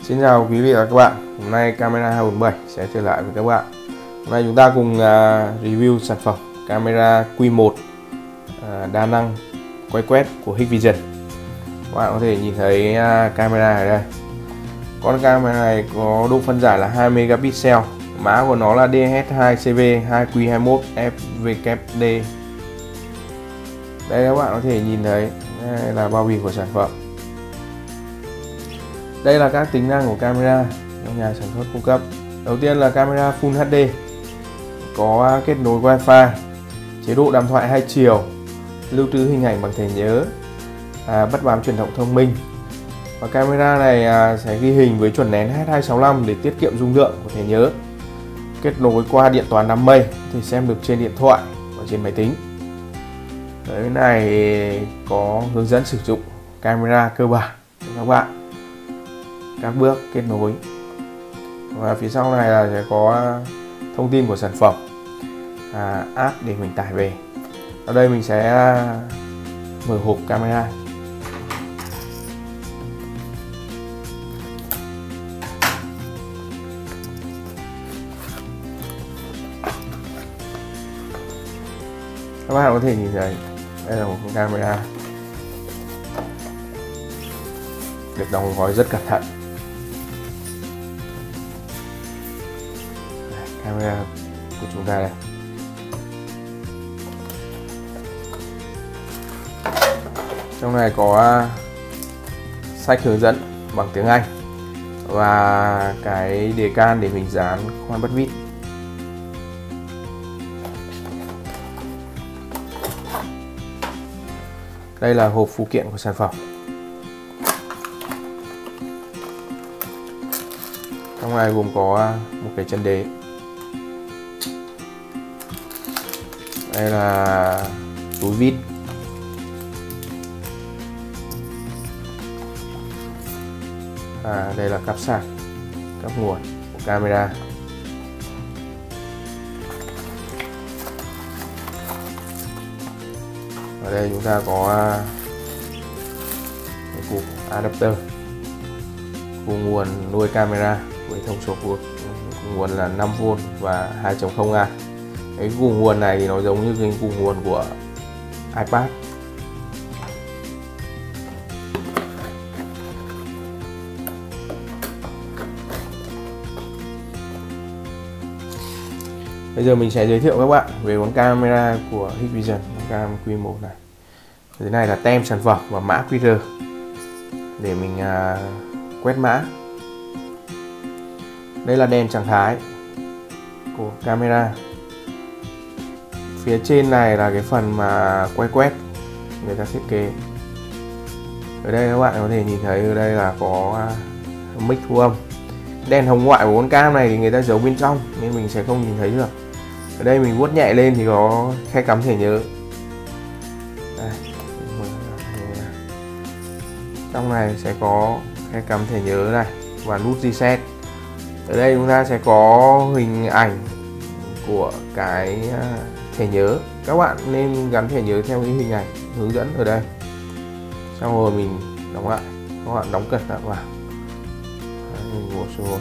Xin chào quý vị và các bạn. Hôm nay Camera 247 sẽ trở lại với các bạn. Hôm nay chúng ta cùng review sản phẩm camera Q1 đa năng quay quét của Hikvision. Các bạn có thể nhìn thấy camera ở đây. Con camera này có độ phân giải là 2 megapixel, mã của nó là DS2CV2Q21FVKD. Đây các bạn có thể nhìn thấy, đây là bao bì của sản phẩm. Đây là các tính năng của camera do nhà sản xuất cung cấp. Đầu tiên là camera Full HD, có kết nối Wi-Fi, chế độ đàm thoại 2 chiều, lưu trữ hình ảnh bằng thẻ nhớ, bắt bám truyền động thông minh. Và camera này sẽ ghi hình với chuẩn nén H265 để tiết kiệm dung lượng của thẻ nhớ. Kết nối qua điện toán đám mây thì xem được trên điện thoại và trên máy tính. Cái này có hướng dẫn sử dụng camera cơ bản cho các bạn, các bước kết nối. Và phía sau này là sẽ có thông tin của sản phẩm, app để mình tải về. Ở đây mình sẽ mở hộp camera. Các bạn có thể nhìn thấy đây là một con camera được đóng gói rất cẩn thận. Camera của chúng ta đây. Trong này có sách hướng dẫn bằng tiếng Anh và cái đề can để mình dán khoan bắt vít. Đây là hộp phụ kiện của sản phẩm. Trong này gồm có một cái chân đế. Đây là túi vít. Đây là cáp sạc, cáp nguồn của camera. Ở đây chúng ta có cái cục adapter, cục nguồn nuôi camera với thông số của nguồn là 5V và 2.0A. Cái cục nguồn này thì nó giống như cái cục nguồn của iPad. Bây giờ mình sẽ giới thiệu các bạn về con camera của Hikvision, con cam Q1 này. Thế này là tem sản phẩm và mã QR để mình quét mã. Đây là đèn trạng thái của camera. Phía trên này là cái phần mà quay quét người ta thiết kế. Ở đây các bạn có thể nhìn thấy, ở đây là có mic thu âm. Đèn hồng ngoại của con cam này thì người ta giấu bên trong nên mình sẽ không nhìn thấy được. Ở đây mình vuốt nhẹ lên thì có khe cắm thẻ nhớ. Đây. Trong này sẽ có khe cắm thẻ nhớ này và nút reset. Ở đây chúng ta sẽ có hình ảnh của cái thẻ nhớ. Các bạn nên gắn thẻ nhớ theo cái hình ảnh hướng dẫn ở đây. Xong rồi mình đóng lại. Các bạn đóng cẩn thận vào. Mình bổ xuống.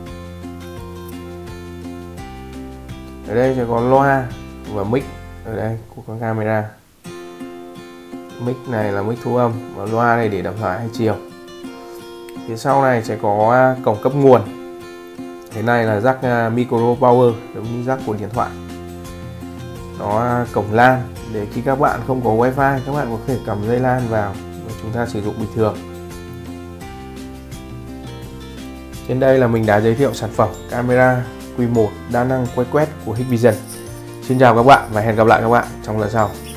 Ở đây sẽ có loa và mic ở đây của con camera. Mic này là mic thu âm và loa này để đàm thoại 2 chiều. Phía sau này sẽ có cổng cấp nguồn. Thế này là jack micro power, giống như jack của điện thoại. Nó cổng LAN để khi các bạn không có Wi-Fi, các bạn có thể cầm dây LAN vào và chúng ta sử dụng bình thường. Trên đây là mình đã giới thiệu sản phẩm camera Q1 đa năng quay quét của Hikvision. Xin chào các bạn và hẹn gặp lại các bạn trong lần sau.